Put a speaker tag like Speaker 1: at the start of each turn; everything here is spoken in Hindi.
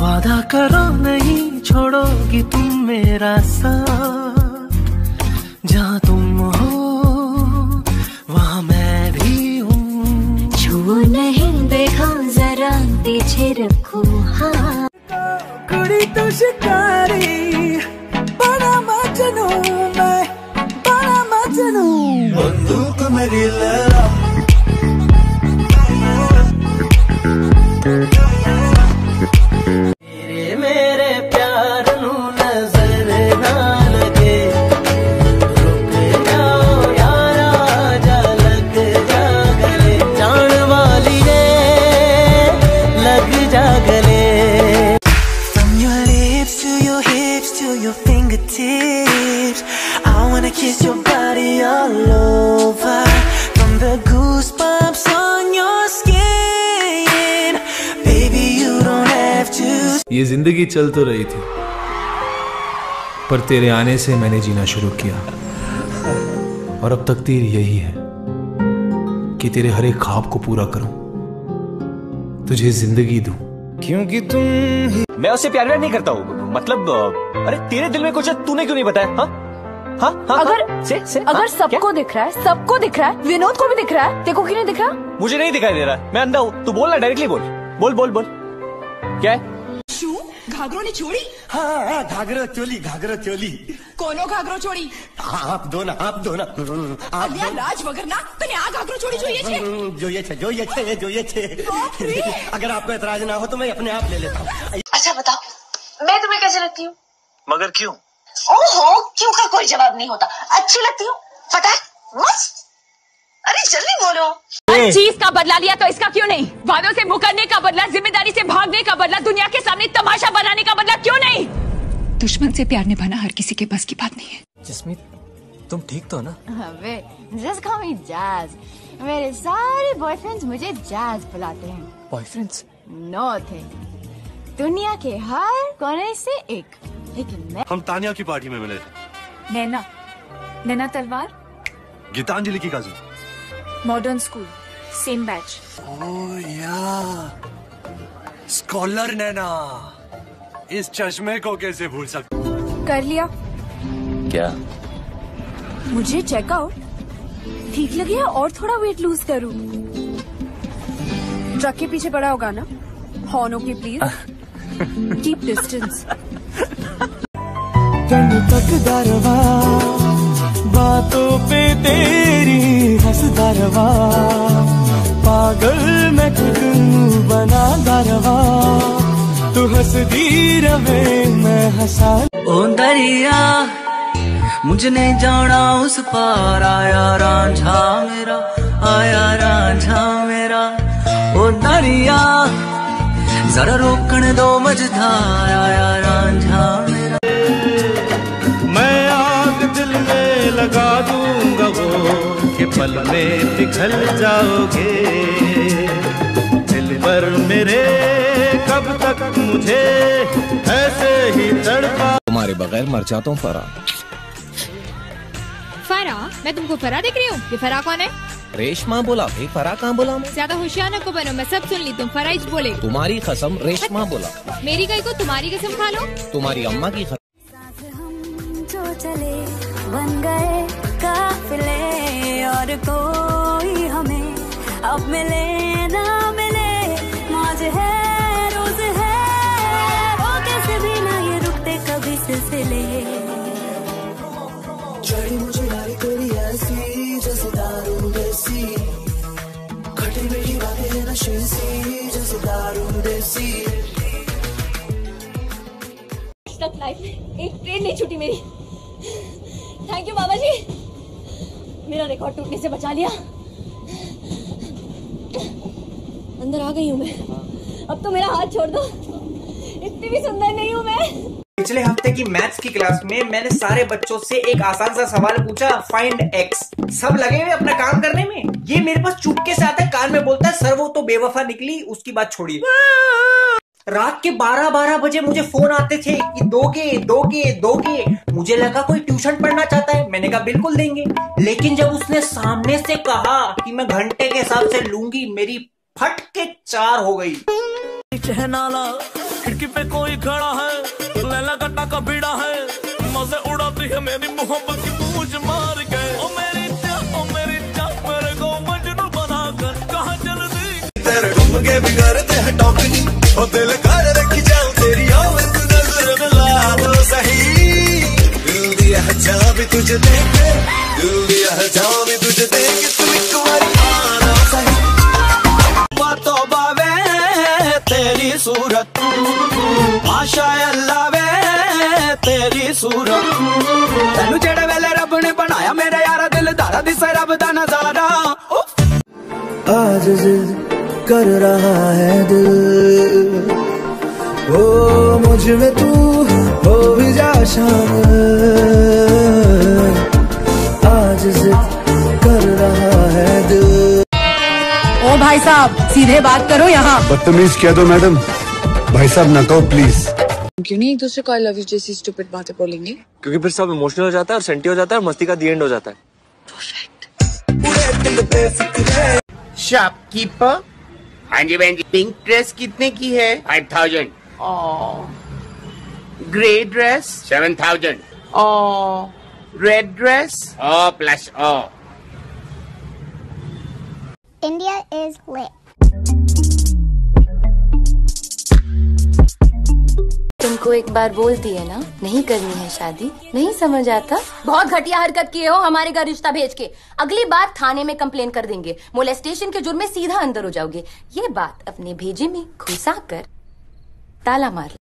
Speaker 1: वादा करो नहीं छोड़ोगी तुम मेरा साथ, जहाँ तुम हो वहाँ मैं भी हूँ।
Speaker 2: छू नहीं देखा जरा पीछे रखो हाँ।
Speaker 1: कुड़ी तो शिकारी बड़ा मजनू, मैं बड़ा मजनू। बंदूक मेरी लड़ा मेरे प्यार नू नजर ना लगे, रुक जाओ यारा जा लग जा गले, जान वाली ने लग जा गले। From your lips to your hips to your fingertips, I wanna kiss your body all over. From the goosebumps on your skin, baby you don't have to.
Speaker 3: ये जिंदगी चल तो रही थी, पर तेरे आने से मैंने जीना शुरू किया। और अब तकदीर यही है कि तेरे हर एक ख्वाब को पूरा करूं, तुझे जिंदगी दूं। क्योंकि तुम ही।
Speaker 4: मैं उससे प्यार व्यार नहीं करता हूँ, मतलब अरे तेरे दिल में कुछ है, तूने क्यों नहीं बताया? हाँ हाँ हाँ,
Speaker 5: अगर सबको दिख रहा है, सबको दिख रहा है, विनोद को भी दिख रहा है, तेरे को क्यों नहीं दिख रहा?
Speaker 4: मुझे नहीं दिखाई दे रहा, मैं अंधा हूँ। तू बोल ना, डायरेक्टली बोल बोल बोल बोल। क्या है?
Speaker 6: घाघरो ने छोड़ी?
Speaker 7: हाँ घाघरो चोली, घाघरो चोली।
Speaker 6: कोनो घाघरो छोड़ी?
Speaker 7: आप दो ना, आप दो ना, आप
Speaker 6: दो। राज वगर ना तने आ घाघरो छोड़ी જોઈએ છે?
Speaker 7: જોઈએ છે। अगर आपको एतराज ना हो तो मैं अपने आप ले लेता हूँ।
Speaker 6: अच्छा बताओ, मैं तुम्हें कैसे लगती हूँ?
Speaker 4: मगर क्यों?
Speaker 6: ओहो, क्यों का कोई जवाब नहीं होता। अच्छी लगती हूँ, फटाक मस्त। अरे जल्दी बोलो।
Speaker 5: हर चीज का बदला लिया तो इसका क्यों नहीं? वादों से मुकरने का बदला, जिम्मेदारी से भागने का बदला, दुनिया के सामने तमाशा बनाने का बदला क्यों नहीं? दुश्मन से प्यार निभाना हर किसी के बस की बात नहीं है।
Speaker 4: जसमीत, तुम ठीक तो ना?
Speaker 8: अबे जस्ट कॉल मी जैज। मेरे सारे बॉयफ्रेंड्स मुझे जैज बुलाते हैं।
Speaker 4: बॉयफ्रेंड्स?
Speaker 8: नो थे, दुनिया के हर कोने से एक, लेकिन मैं।
Speaker 9: हम तानिया की पार्टी में मिले थे।
Speaker 5: नैना तलवार,
Speaker 9: गीतांजलि की cousin.
Speaker 5: Modern school, same batch.
Speaker 9: Oh yeah, scholar नैना, इस चश्मे को कैसे भूल सकते?
Speaker 5: कर लिया
Speaker 4: क्या?
Speaker 5: मुझे चेकआउट ठीक लगे और थोड़ा वेट लूज करूं। ट्रक के पीछे पड़ा होगा ना, हॉर्न की प्लीज कीप डिस्टेंस।
Speaker 1: तक दरवा बातों पे तेरी हंसदा रवा, पागल मैं खुद बना दरवा, तू हंसदी रवे मैं हंसा। ओ दरिया मुझे नहीं जाना उस पार, आया रांझा मेरा, आया रांझा मेरा। ओ दरिया जरा रोकने दो मझधार, आया रांझा मेरा। मैं आग दिल में लगा दूंगा वो कि पल में पिघल जाओगे। दिल पर मेरे कब तक मुझे ऐसे ही तड़पा।
Speaker 3: तुम्हारे बगैर मर जाता हूँ फरा।
Speaker 5: फरा? मैं तुमको फरा दिख रही हूँ? ये फरा कौन है?
Speaker 3: रेशमा बोला भाई, फरा कहाँ बोला मैं?
Speaker 5: ज्यादा होशियार न को बनो, मैं सब सुन ली, तुम फराइज बोले।
Speaker 3: तुम्हारी कसम, रेशमा बोला।
Speaker 5: मेरी गाय को तुम्हारी कसम खा लो।
Speaker 3: तुम्हारी अम्मा की कसम।
Speaker 2: जो चले बन गए काफिले, और कोई हमें अब मिले ना मिले, मौज है रोज है, वो कैसे भी ना ये रुकते कभी सिलसिले।
Speaker 1: चढ़ी मुझे यारी तेरी ऐसी जैसे दारू देसी, खटी मीठी बातें है नशे सी जैसे दारू देसी।
Speaker 5: तक लाइफ में एक ट्रेन नहीं छूटी मेरी। थैंक यू बाबा जी, मेरा रिकॉर्ड टूटने से बचा लिया। अंदर आ गई हूँ मैं, अब तो मेरा हाथ छोड़ दो, इतनी भी सुंदर नहीं हूँ मैं।
Speaker 10: पिछले हफ्ते की मैथ्स की क्लास में मैंने सारे बच्चों से एक आसान सा सवाल पूछा, फाइंड एक्स। सब लगे हुए अपना काम करने में, ये मेरे पास चुपके से आता है, कान में बोलता है सर वो तो बेवफा निकली, उसकी बात छोड़िए। रात के 12-12 बजे मुझे फोन आते थे कि दोगे। मुझे लगा कोई ट्यूशन पढ़ना चाहता है, मैंने कहा बिल्कुल देंगे। लेकिन जब उसने सामने से कहा कि मैं घंटे के हिसाब से लूंगी, मेरी फट के 4 हो गई।
Speaker 11: खिड़की पे कोई खड़ा है, लैला कट्टा का बीड़ा है, मजे उड़ाती है मेरी मोहब्बत की पूंछ मार के। ओ मेरी जा मेरे को मजनू बनाकर कहाँ चल दी।
Speaker 1: तेरे डूबके बिगड़ते हैं टॉपनी, ओ दिल कर रखी जाऊं तेरी आवाज़ नजर मिला दो सही। दिल दिया है जहाँ भी तुझे देखे, दिल दिया है जहाँ भी तुझे देखे, तू एक बारी आना सही। बातों बावे तेरी सूरत, माशा अल्लाह वे तेरी सूरत। तेनू जेड़े वेले रब ने बनाया मेरे यारा दिल दारा दिसे रब दा नजारा। आज जिद कर रहा है दिल, ओ मुझ में तू हो भी जा शामिल। आज जिद कर रहा है दिल।
Speaker 12: ओ भाई साहब सीधे बात करो यहाँ।
Speaker 13: बदतमीज कह दो मैडम, भाई साहब ना कहो प्लीज।
Speaker 14: क्यों नहीं एक दूसरे को आई लव यू जैसी स्टूपिड बातें बोलेंगे?
Speaker 4: क्योंकि फिर सब इमोशनल हो जाता है और सेंटी हो जाता है और मस्ती का दी एंड हो जाता है।
Speaker 15: शॉपकीपर। हाँ जी बहन जी। पिंक ड्रेस कितने की है? 5000। Grey dress? 7000। Red dress? Plus
Speaker 16: India is lit.
Speaker 17: तुमको एक बार बोलती है ना, नहीं करनी है शादी, नहीं समझ आता।
Speaker 18: बहुत घटिया हरकत किए हो हमारे घर रिश्ता भेज के। अगली बार थाने में कंप्लेन कर देंगे, मोलेस्टेशन के जुर्म में सीधा अंदर हो जाओगे। ये बात अपने भेजे में घुसा कर ताला मार।